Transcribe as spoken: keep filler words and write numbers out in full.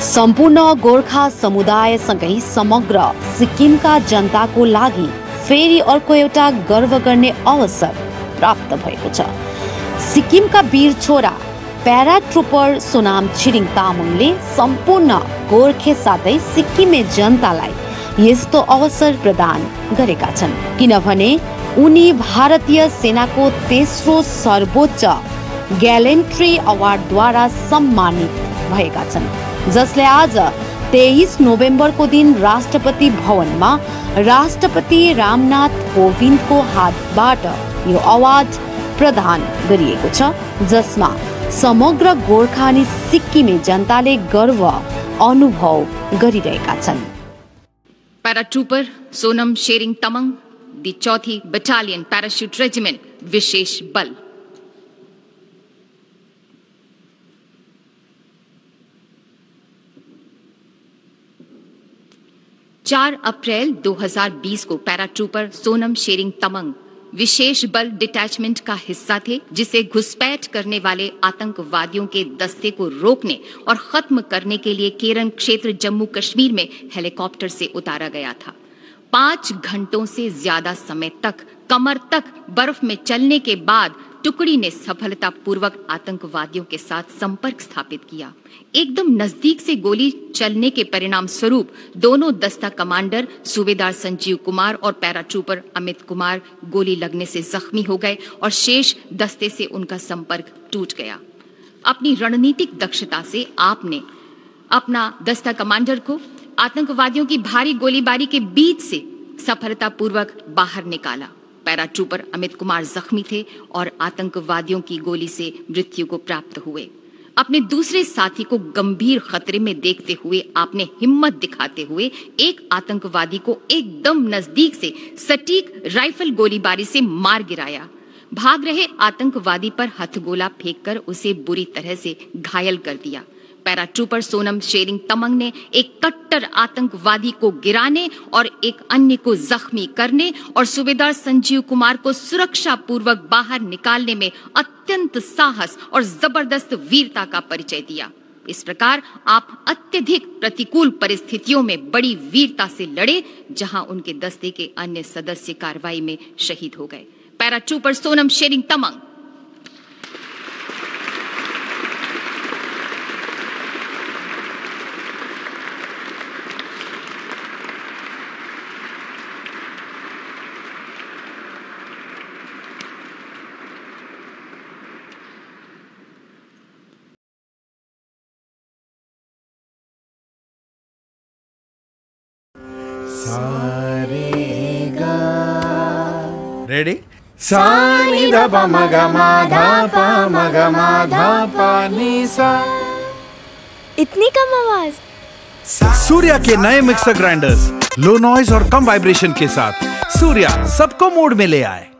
सम्पूर्ण गोर्खा समुदायसँगै समग्र सिक्किमका जनताको लागि फेरि अर्को एउटा गर्व गर्ने अवसर प्राप्त भएको छ। सिक्किमका वीर छोरा प्याराट्रुपर सोनाम छिरिङ तामाङले सम्पूर्ण गोर्खे साथै सिक्किमे जनतालाई यस्तो अवसर प्रदान गरेका छन्, किनभने उनी भारतीय सेनाको तेस्रो सर्वोच्च ग्यालेन्ट्री अवार्डद्वारा सम्मानित भएका छन्, जसले आज तेइस नोभेम्बरको दिन राष्ट्रपति भवनमा राष्ट्रपति रामनाथ कोविन्दको हातबाट यो अवार्ड प्रदान गरिएको छ, जसमा समग्र गोर्खा अनि सिक्किमे जनताले गर्व अनुभव गरिरहेका छन्। पैराट्रूपर सोनम शेरिङ तमङ, दी चौथी बटालियन पैराशूट रेजिमेंट, विशेष बल। चार अप्रैल दो हज़ार बीस को पैराट्रूपर सोनम शेरिङ तमङ विशेष बल डिटैचमेंट का हिस्सा थे, जिसे घुसपैठ करने वाले आतंकवादियों के दस्ते को रोकने और खत्म करने के लिए केरन क्षेत्र जम्मू कश्मीर में हेलीकॉप्टर से उतारा गया था। पांच घंटों से ज्यादा समय तक कमर तक बर्फ में चलने के बाद टुकड़ी ने सफलतापूर्वक आतंकवादियों के साथ संपर्क स्थापित किया। एकदम नजदीक से गोली चलने के परिणाम स्वरूप दोनों दस्ता कमांडर सूबेदार संजीव कुमार और पैराट्रूपर अमित कुमार गोली लगने से जख्मी हो गए और शेष दस्ते से उनका संपर्क टूट गया। अपनी रणनीतिक दक्षता से आपने अपना दस्ता कमांडर को आतंकवादियों की भारी गोलीबारी के बीच से सफलतापूर्वक बाहर निकाला। पैराट्रूपर अमित कुमार जख्मी थे और आतंकवादियों की गोली से मृत्यु को प्राप्त हुए। अपने दूसरे साथी को गंभीर खतरे में देखते हुए आपने हिम्मत दिखाते हुए एक आतंकवादी को एकदम नजदीक से सटीक राइफल गोलीबारी से मार गिराया। भाग रहे आतंकवादी पर हथगोला फेंककर उसे बुरी तरह से घायल कर दिया। पैराट्रूपर सोनम शेरिङ तमङ ने एक कट्टर आतंकवादी को गिराने और एक अन्य को जख्मी करने और सूबेदार संजीव कुमार को सुरक्षा पूर्वक बाहर निकालने में अत्यंत साहस और जबरदस्त वीरता का परिचय दिया। इस प्रकार आप अत्यधिक प्रतिकूल परिस्थितियों में बड़ी वीरता से लड़े, जहां उनके दस्ते के अन्य सदस्य कार्रवाई में शहीद हो गए। पैराट्रूपर सोनम शेरिङ तमङ। रेडी? सा नि ध प म ग म ध प म ग म ध प नि सा। इतनी कम आवाज? सूर्या के नए मिक्सर ग्राइंडर्स लो नॉइज और कम वाइब्रेशन के साथ सूर्या सबको मोड में ले आए।